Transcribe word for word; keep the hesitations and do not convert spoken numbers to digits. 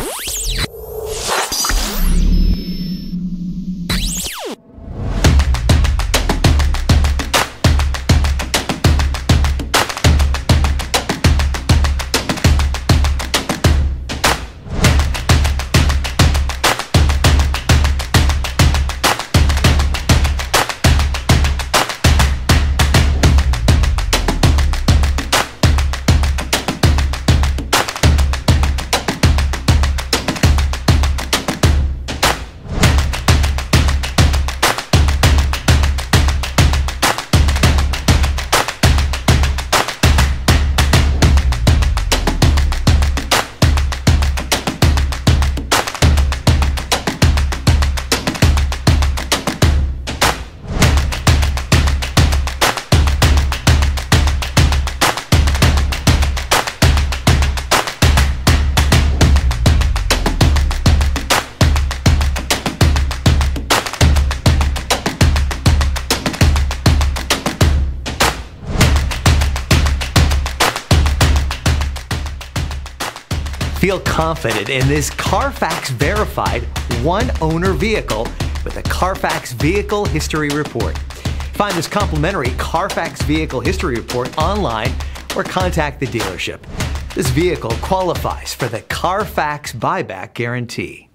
Feel confident in this CARFAX verified one-owner vehicle with a CARFAX Vehicle History Report. Find this complimentary CARFAX Vehicle History Report online or contact the dealership. This vehicle qualifies for the CARFAX Buyback Guarantee.